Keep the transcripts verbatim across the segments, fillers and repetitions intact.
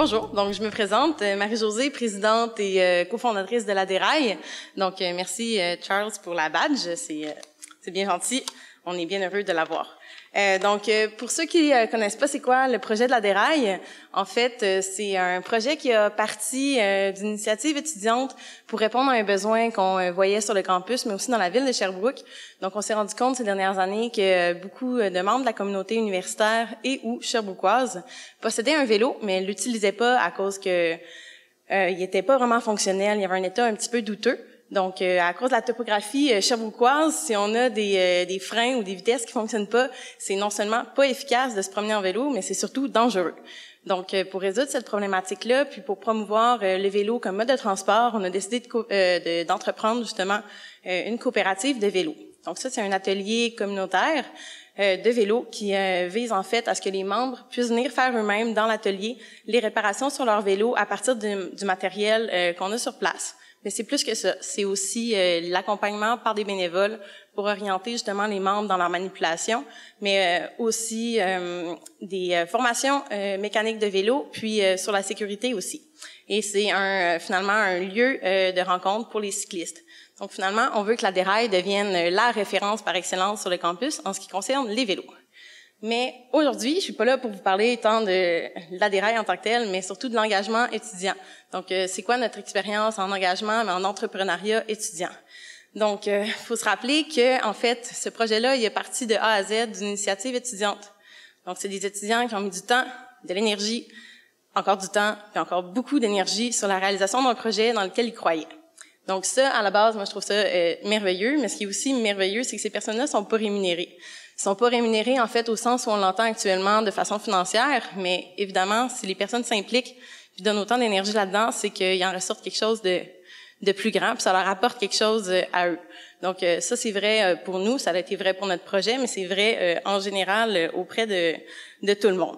bonjour, donc je me présente, Marie-Josée, présidente et euh, cofondatrice de la Déraille. Donc euh, merci euh, Charles pour la badge, c'est euh, c'est bien gentil, on est bien heureux de l'avoir. Euh, donc, euh, pour ceux qui euh, connaissent pas c'est quoi le projet de la Déraille, en fait, euh, c'est un projet qui a parti euh, d'une initiative étudiante pour répondre à un besoin qu'on euh, voyait sur le campus, mais aussi dans la ville de Sherbrooke. Donc, on s'est rendu compte ces dernières années que euh, beaucoup de membres de la communauté universitaire et ou sherbrookoise possédaient un vélo, mais ne l'utilisaient pas à cause que euh, il était pas vraiment fonctionnel, il y avait un état un petit peu douteux. Donc, euh, à cause de la topographie euh, sherbrookoise, si on a des, euh, des freins ou des vitesses qui fonctionnent pas, c'est non seulement pas efficace de se promener en vélo, mais c'est surtout dangereux. Donc, euh, pour résoudre cette problématique-là, puis pour promouvoir euh, le vélo comme mode de transport, on a décidé de co- euh, de, d'entreprendre justement euh, une coopérative de vélo. Donc ça, c'est un atelier communautaire euh, de vélo qui euh, vise en fait à ce que les membres puissent venir faire eux-mêmes dans l'atelier les réparations sur leur vélo à partir de, du matériel euh, qu'on a sur place. Mais c'est plus que ça. C'est aussi euh, l'accompagnement par des bénévoles pour orienter justement les membres dans leur manipulation, mais euh, aussi euh, des euh, formations euh, mécaniques de vélo, puis euh, sur la sécurité aussi. Et c'est un, euh, finalement un lieu euh, de rencontre pour les cyclistes. Donc finalement, on veut que la Déraille devienne la référence par excellence sur le campus en ce qui concerne les vélos. Mais aujourd'hui, je suis pas là pour vous parler tant de la Déraille en tant que telle, mais surtout de l'engagement étudiant. Donc, euh, c'est quoi notre expérience en engagement, mais en entrepreneuriat étudiant? Donc, il euh, faut se rappeler que, en fait, ce projet-là, il est parti de A à Z d'une initiative étudiante. Donc, c'est des étudiants qui ont mis du temps, de l'énergie, encore du temps, puis encore beaucoup d'énergie sur la réalisation d'un projet dans lequel ils croyaient. Donc, ça, à la base, moi, je trouve ça euh, merveilleux. Mais ce qui est aussi merveilleux, c'est que ces personnes-là sont pas rémunérées. Ils sont pas rémunérés, en fait, au sens où on l'entend actuellement de façon financière, mais évidemment, si les personnes s'impliquent puis donnent autant d'énergie là-dedans, c'est qu'il en ressorte quelque chose de, de plus grand, puis ça leur apporte quelque chose à eux. Donc, ça, c'est vrai pour nous, ça a été vrai pour notre projet, mais c'est vrai en général auprès de, de tout le monde.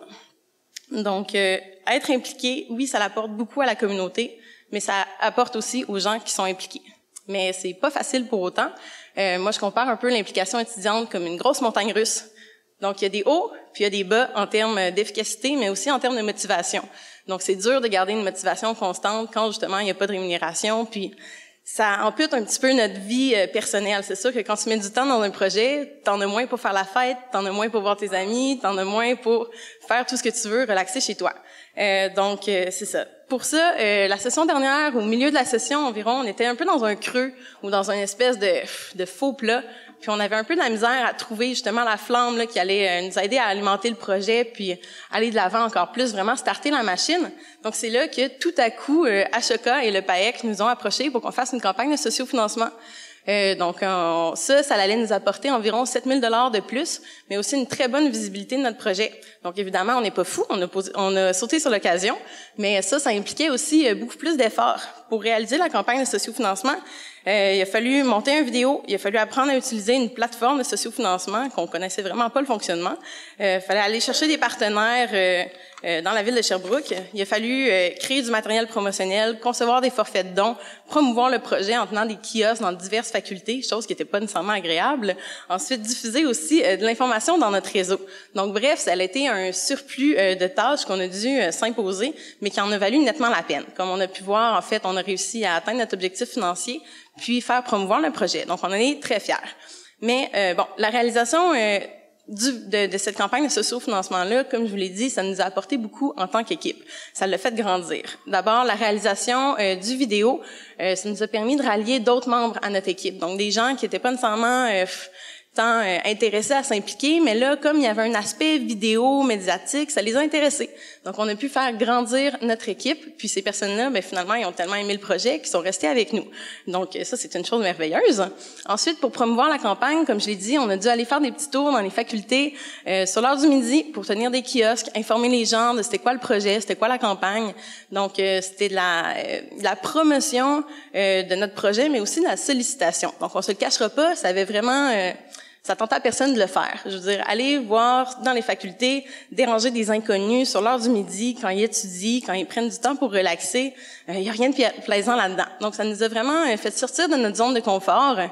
Donc, être impliqué, oui, ça apporte beaucoup à la communauté, mais ça apporte aussi aux gens qui sont impliqués. Mais c'est pas facile pour autant. Euh, moi, je compare un peu l'implication étudiante comme une grosse montagne russe. Donc, il y a des hauts, puis il y a des bas en termes d'efficacité, mais aussi en termes de motivation. Donc, c'est dur de garder une motivation constante quand, justement, il n'y a pas de rémunération. Puis, ça ampute un petit peu notre vie euh, personnelle. C'est sûr que quand tu mets du temps dans un projet, t'en as moins pour faire la fête, t'en as moins pour voir tes amis, t'en as moins pour faire tout ce que tu veux, relaxer chez toi. Euh, donc, euh, c'est ça. Pour ça, euh, la session dernière, au milieu de la session environ, on était un peu dans un creux ou dans une espèce de, de faux plat. Puis on avait un peu de la misère à trouver justement la flamme là, qui allait euh, nous aider à alimenter le projet, puis aller de l'avant encore plus, vraiment starter la machine. Donc c'est là que tout à coup, euh, Ashoka et le P A E C nous ont approchés pour qu'on fasse une campagne de sociofinancement. Euh, donc on, ça, ça allait nous apporter environ sept mille dollars de plus, mais aussi une très bonne visibilité de notre projet. Donc évidemment, on n'est pas fou, on a, posé, on a sauté sur l'occasion, mais ça, ça impliquait aussi beaucoup plus d'efforts. Pour réaliser la campagne de sociofinancement, euh, il a fallu monter une vidéo, il a fallu apprendre à utiliser une plateforme de sociofinancement qu'on connaissait vraiment pas le fonctionnement. Euh, il fallait aller chercher des partenaires euh, euh, dans la ville de Sherbrooke. Il a fallu euh, créer du matériel promotionnel, concevoir des forfaits de dons, promouvoir le projet en tenant des kiosques dans diverses facultés, chose qui n'était pas nécessairement agréable. Ensuite, diffuser aussi euh, de l'information dans notre réseau. Donc bref, ça a été un surplus euh, de tâches qu'on a dû euh, s'imposer, mais qui en a valu nettement la peine. Comme on a pu voir, en fait, on a réussi à atteindre notre objectif financier, puis faire promouvoir le projet. Donc, on en est très fiers. Mais euh, bon, la réalisation euh, du, de, de cette campagne de socio-financement-là, comme je vous l'ai dit, ça nous a apporté beaucoup en tant qu'équipe. Ça l'a fait grandir. D'abord, la réalisation euh, du vidéo, euh, ça nous a permis de rallier d'autres membres à notre équipe. Donc, des gens qui n'étaient pas nécessairement euh, tant euh, intéressés à s'impliquer, mais là, comme il y avait un aspect vidéo, médiatique, ça les a intéressés. Donc, on a pu faire grandir notre équipe, puis ces personnes-là, ben finalement, ils ont tellement aimé le projet qu'ils sont restés avec nous. Donc, ça, c'est une chose merveilleuse. Ensuite, pour promouvoir la campagne, comme je l'ai dit, on a dû aller faire des petits tours dans les facultés euh, sur l'heure du midi pour tenir des kiosques, informer les gens de c'était quoi le projet, c'était quoi la campagne. Donc, euh, c'était de la, euh, de la promotion euh, de notre projet, mais aussi de la sollicitation. Donc, on se le cachera pas, ça avait vraiment... Euh, Ça tentait à personne de le faire. Je veux dire, aller voir dans les facultés, déranger des inconnus sur l'heure du midi, quand ils étudient, quand ils prennent du temps pour relaxer, il euh, n'y a rien de plaisant là-dedans. Donc, ça nous a vraiment fait sortir de notre zone de confort.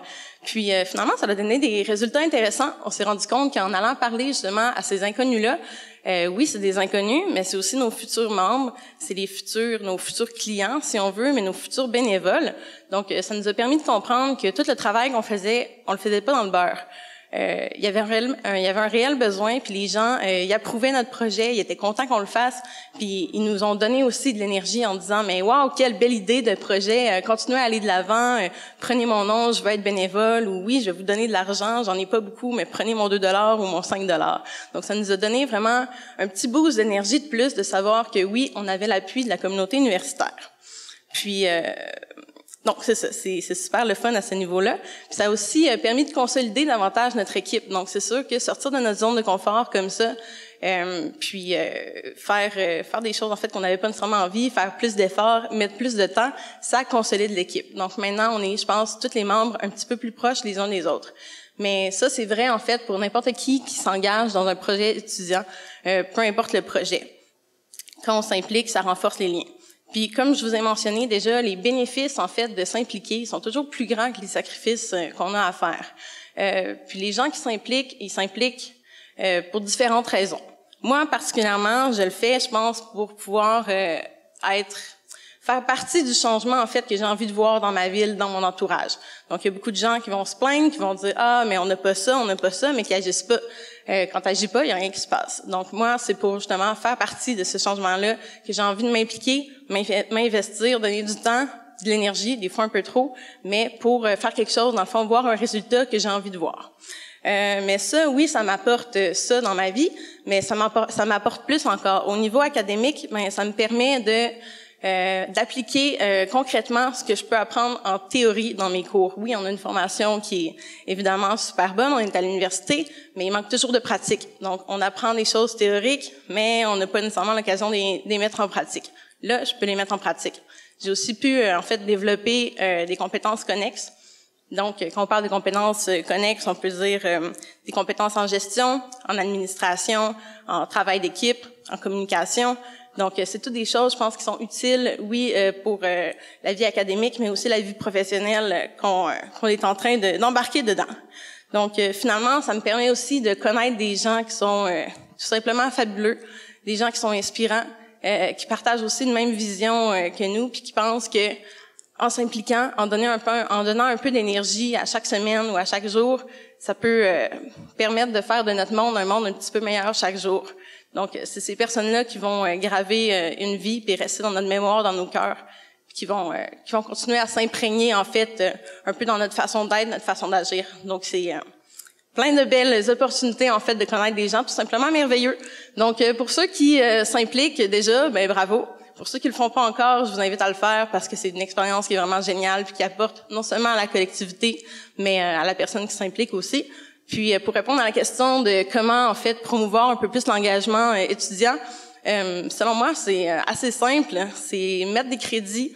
Puis euh, finalement, ça a donné des résultats intéressants. On s'est rendu compte qu'en allant parler justement à ces inconnus-là, euh, oui, c'est des inconnus, mais c'est aussi nos futurs membres, c'est les futurs, nos futurs clients, si on veut, mais nos futurs bénévoles. Donc, euh, ça nous a permis de comprendre que tout le travail qu'on faisait, on le faisait pas dans le beurre. Euh, il y avait un réel, un, il y avait un réel besoin, puis les gens, euh, ils approuvaient notre projet, ils étaient contents qu'on le fasse, puis ils nous ont donné aussi de l'énergie en disant, mais waouh, quelle belle idée de projet, euh, continuez à aller de l'avant, euh, prenez mon nom, je veux être bénévole, ou oui, je vais vous donner de l'argent, j'en ai pas beaucoup, mais prenez mon deux dollars ou mon cinq dollars. Donc ça nous a donné vraiment un petit boost d'énergie de plus, de savoir que oui, on avait l'appui de la communauté universitaire. Puis euh, Donc, c'est ça, c'est, c'est super le fun à ce niveau-là. Puis ça a aussi euh, permis de consolider davantage notre équipe. Donc, c'est sûr que sortir de notre zone de confort comme ça, euh, puis euh, faire euh, faire des choses en fait qu'on n'avait pas nécessairement envie, faire plus d'efforts, mettre plus de temps, ça consolide l'équipe. Donc maintenant, on est, je pense, tous les membres un petit peu plus proches les uns des autres. Mais ça, c'est vrai en fait pour n'importe qui qui s'engage dans un projet étudiant, euh, peu importe le projet. Quand on s'implique, ça renforce les liens. Puis, comme je vous ai mentionné déjà, les bénéfices, en fait, de s'impliquer sont toujours plus grands que les sacrifices qu'on a à faire. Euh, puis, les gens qui s'impliquent, ils s'impliquent euh, pour différentes raisons. Moi, particulièrement, je le fais, je pense, pour pouvoir euh, être, faire partie du changement, en fait, que j'ai envie de voir dans ma ville, dans mon entourage. Donc, il y a beaucoup de gens qui vont se plaindre, qui vont dire « Ah, mais on n'a pas ça, on n'a pas ça », mais qui agissent pas. Euh, quand t'agis pas, il y a rien qui se passe. Donc moi, c'est pour justement faire partie de ce changement-là que j'ai envie de m'impliquer, m'investir, donner du temps, de l'énergie, des fois un peu trop, mais pour euh, faire quelque chose, dans le fond, voir un résultat que j'ai envie de voir. Euh, mais ça, oui, ça m'apporte ça dans ma vie, mais ça m'apporte, ça m'apporte plus encore. Au niveau académique, ben, ça me permet de Euh, d'appliquer euh, concrètement ce que je peux apprendre en théorie dans mes cours. Oui, on a une formation qui est évidemment super bonne, on est à l'université, mais il manque toujours de pratique. Donc, on apprend des choses théoriques, mais on n'a pas nécessairement l'occasion de les, de les mettre en pratique. Là, je peux les mettre en pratique. J'ai aussi pu, euh, en fait, développer euh, des compétences connexes. Donc, quand on parle de compétences connexes, on peut dire euh, des compétences en gestion, en administration, en travail d'équipe, en communication. Donc, c'est toutes des choses, je pense, qui sont utiles, oui, euh, pour euh, la vie académique, mais aussi la vie professionnelle qu'on, euh, qu'on est en train de, d'embarquer dedans. Donc, euh, finalement, ça me permet aussi de connaître des gens qui sont euh, tout simplement fabuleux, des gens qui sont inspirants, euh, qui partagent aussi une même vision euh, que nous, puis qui pensent que en s'impliquant, en donnant un peu, en donnant un peu d'énergie à chaque semaine ou à chaque jour, ça peut euh, permettre de faire de notre monde un monde un petit peu meilleur chaque jour. Donc, c'est ces personnes-là qui vont euh, graver euh, une vie puis rester dans notre mémoire, dans nos cœurs, qui vont euh, qui vont continuer à s'imprégner en fait euh, un peu dans notre façon d'être, notre façon d'agir. Donc, c'est euh, plein de belles opportunités en fait de connaître des gens tout simplement merveilleux. Donc, euh, pour ceux qui euh, s'impliquent déjà, ben bravo. Pour ceux qui le font pas encore, je vous invite à le faire parce que c'est une expérience qui est vraiment géniale puis qui apporte non seulement à la collectivité, mais euh, à la personne qui s'implique aussi. Puis, pour répondre à la question de comment, en fait, promouvoir un peu plus l'engagement euh, étudiant, euh, selon moi, c'est assez simple. C'est mettre des crédits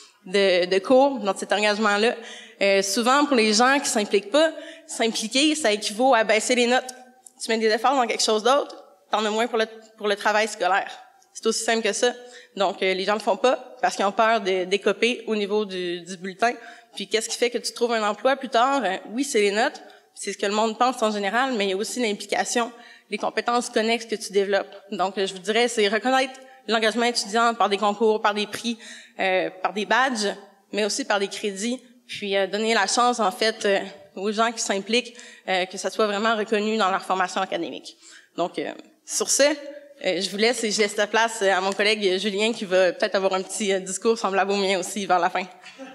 de, de cours dans cet engagement-là. Euh, souvent, pour les gens qui s'impliquent pas, s'impliquer, ça équivaut à baisser les notes. Tu mets des efforts dans quelque chose d'autre, t'en as moins pour le, pour le travail scolaire. C'est aussi simple que ça. Donc, euh, les gens le font pas parce qu'ils ont peur de décoper au niveau du, du bulletin. Puis, qu'est-ce qui fait que tu trouves un emploi plus tard? Euh, oui, c'est les notes. C'est ce que le monde pense en général, mais il y a aussi l'implication, les compétences connexes que tu développes. Donc, je vous dirais, c'est reconnaître l'engagement étudiant par des concours, par des prix, euh, par des badges, mais aussi par des crédits, puis euh, donner la chance, en fait, euh, aux gens qui s'impliquent, euh, que ça soit vraiment reconnu dans leur formation académique. Donc, euh, sur ce, euh, je vous laisse et je laisse la place à mon collègue Julien qui va peut-être avoir un petit euh, discours semblable au mien aussi vers la fin.